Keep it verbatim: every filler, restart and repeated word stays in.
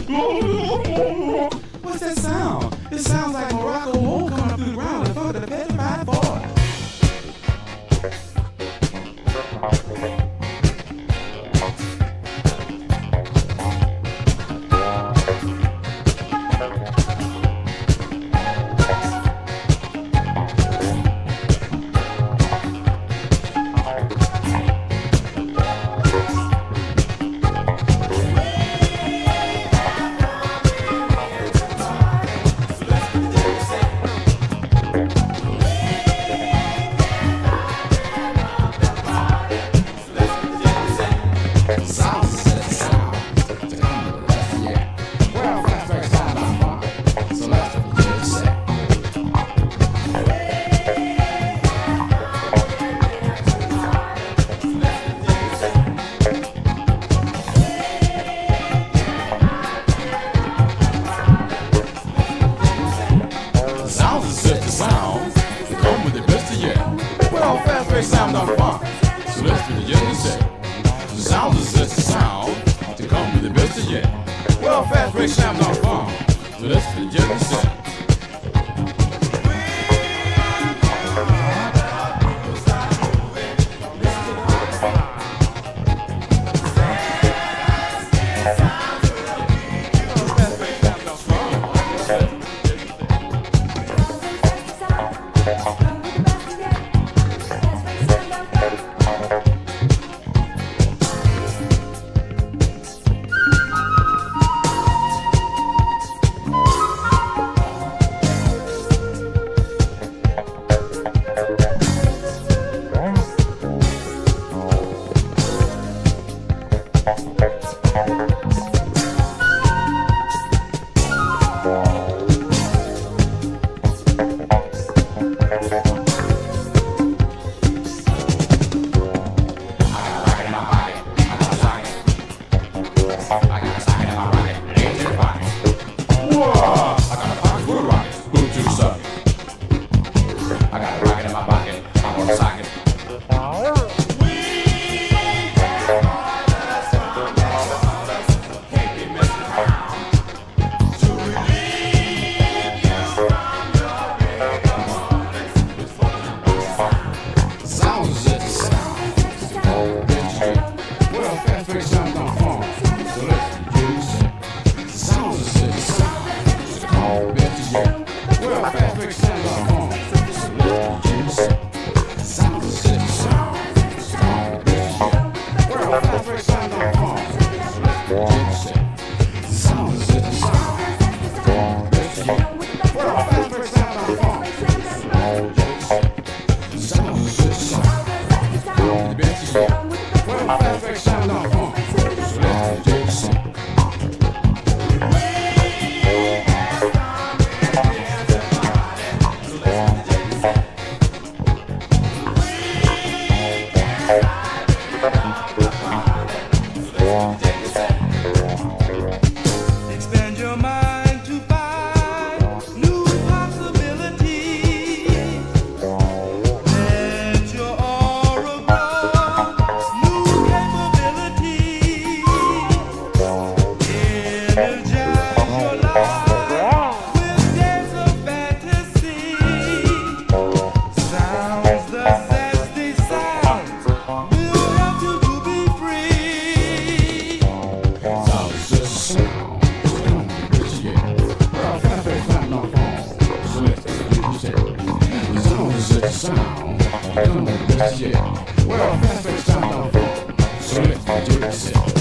What's that sound? It sounds like Morocco wool coming up through the ground in front of the petrified boy. Sound on funk, so let's do the jiggy set. The sound is just a sound to come with the best of yet. Well, fast break sound on funk, so let's do the jiggy set. Expand your mind to find new possibilities. Let your aura grow, new capabilities. Energize your life with days of fantasy. Sounds, the zesty sounds will help you to be free. Sounds just a sound. Sound, come on, let's get. Well, fast break sound on phone, so let's do it.